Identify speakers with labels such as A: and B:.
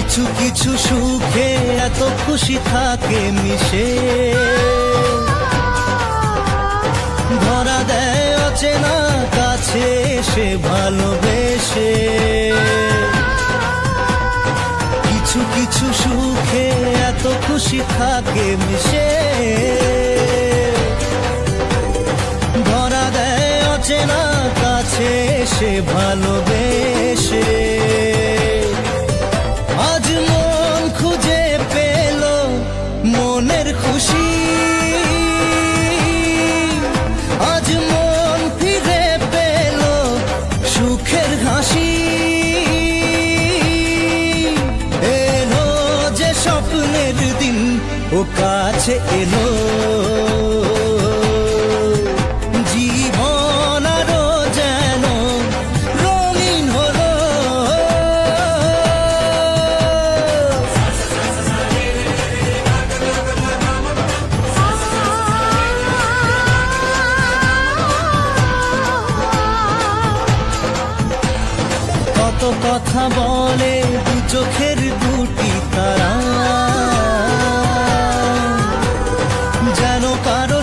A: কিছু কিছু সুখে এত খুশি থাকে মিশে, ধরা দেয় অচেনা কাছে সে ভালোবেসে। কিছু কিছু সুখে এত খুশি থাকে মিশে, ধরা দেয় অচেনা কাছে সে ভালোবেসে। আজ মন খুঁজে পেল মনের খুশি, আজ মন ফিরে পেল সুখের হাসি। এলো যে স্বপ্নের দিন ও কাছে এলো, জীবন আরো যেন রঙিন হলো। কত কথা বলে দু চোখের দুটি তারা, যেন কারো